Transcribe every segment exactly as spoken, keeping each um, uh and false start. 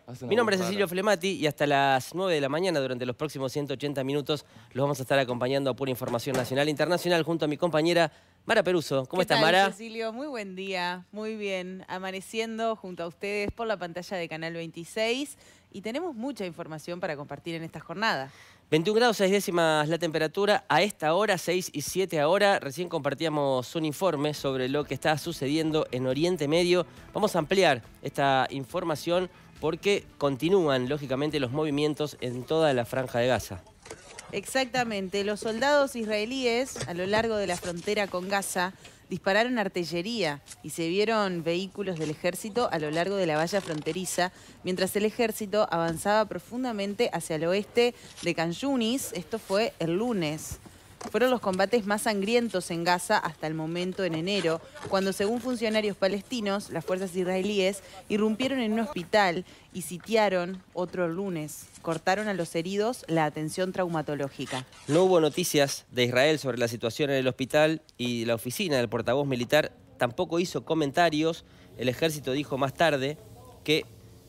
Mi nombre es Cecilio Flemati y hasta las nueve de la mañana, durante los próximos ciento ochenta minutos, los vamos a estar acompañando a pura información nacional e internacional junto a mi compañera Mara Peruso. ¿Cómo estás, Mara? Cecilio? Muy buen día, muy bien. Amaneciendo junto a ustedes por la pantalla de Canal veintiséis y tenemos mucha información para compartir en esta jornada. veintiún grados, seis décimas la temperatura. A esta hora, seis y siete ahora, recién compartíamos un informe sobre lo que está sucediendo en Oriente Medio. Vamos a ampliar esta información porque continúan, lógicamente, los movimientos en toda la Franja de Gaza. Exactamente. Los soldados israelíes a lo largo de la frontera con Gaza dispararon artillería y se vieron vehículos del ejército a lo largo de la valla fronteriza, mientras el ejército avanzaba profundamente hacia el oeste de Khan Yunis. Esto fue el lunes. Fueron los combates más sangrientos en Gaza hasta el momento en enero, cuando, según funcionarios palestinos, las fuerzas israelíes irrumpieron en un hospital y sitiaron otro lunes. Cortaron a los heridos la atención traumatológica. No hubo noticias de Israel sobre la situación en el hospital y la oficina del portavoz militar tampoco hizo comentarios. El ejército dijo más tarde que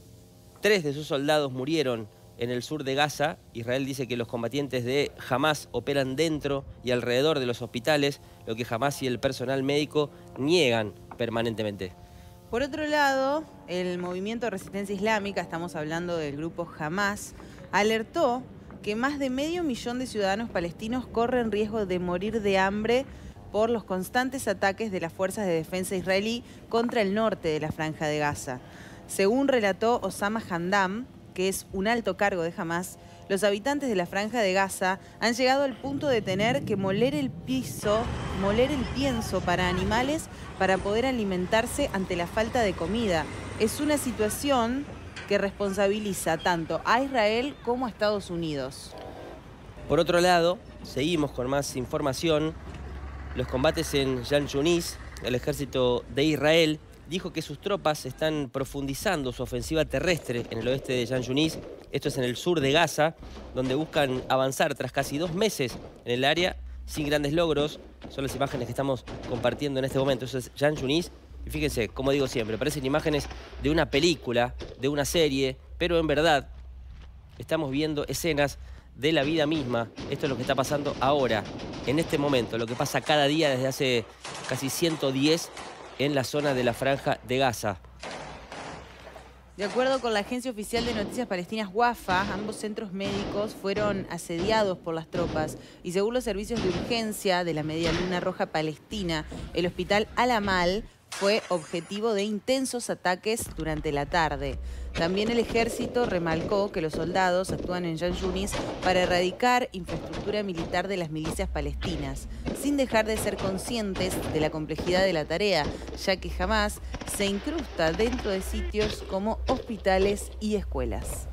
tres de sus soldados murieron en el sur de Gaza. Israel dice que los combatientes de Hamás operan dentro y alrededor de los hospitales, lo que Hamás y el personal médico niegan permanentemente. Por otro lado, el movimiento de resistencia islámica, estamos hablando del grupo Hamás, alertó que más de medio millón de ciudadanos palestinos corren riesgo de morir de hambre por los constantes ataques de las fuerzas de defensa israelí contra el norte de la Franja de Gaza. Según relató Osama Hamdan, que es un alto cargo de Hamás, los habitantes de la Franja de Gaza han llegado al punto de tener que moler el piso, moler el pienso para animales para poder alimentarse ante la falta de comida. Es una situación que responsabiliza tanto a Israel como a Estados Unidos. Por otro lado, seguimos con más información. Los combates en Khan Yunis, el ejército de Israel dijo que sus tropas están profundizando su ofensiva terrestre en el oeste de Khan Yunis. Esto es en el sur de Gaza, donde buscan avanzar tras casi dos meses en el área sin grandes logros. Son las imágenes que estamos compartiendo en este momento. Eso es Khan Yunis. Y fíjense, como digo siempre, parecen imágenes de una película, de una serie, pero en verdad estamos viendo escenas de la vida misma. Esto es lo que está pasando ahora, en este momento, lo que pasa cada día desde hace casi ciento diez en la zona de la Franja de Gaza. De acuerdo con la agencia oficial de noticias palestinas Wafa, ambos centros médicos fueron asediados por las tropas y, según los servicios de urgencia de la Media Luna Roja Palestina, el hospital Al-Amal fue objetivo de intensos ataques durante la tarde. También el ejército remarcó que los soldados actúan en Khan Yunis para erradicar infraestructura militar de las milicias palestinas, sin dejar de ser conscientes de la complejidad de la tarea, ya que Hamás se incrusta dentro de sitios como hospitales y escuelas.